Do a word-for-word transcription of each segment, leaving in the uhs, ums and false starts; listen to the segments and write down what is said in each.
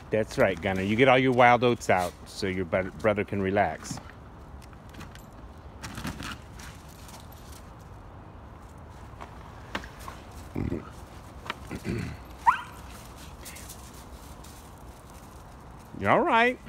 That's right, Gunner. You get all your wild oats out so your brother can relax. You're all right.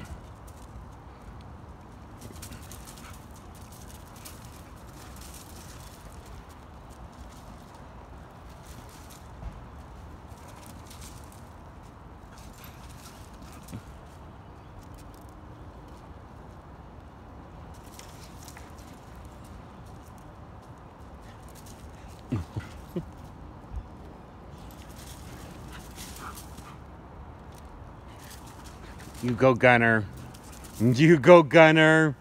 You go, Gunner. You go, Gunner.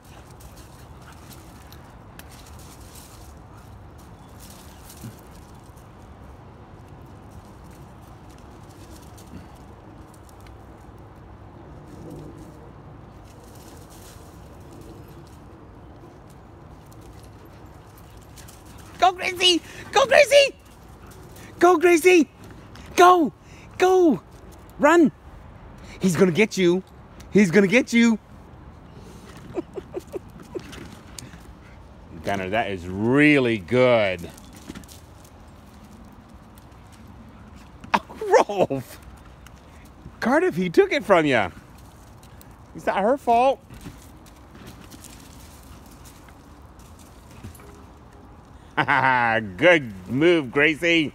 Go, Gracie! Go, Gracie! Go, Gracie! Go! Go! Run! He's gonna get you. He's gonna get you. Gunner, that is really good. Oh, Rowlf! Cardiff, he took it from you. It's not her fault. Good move, Gracie.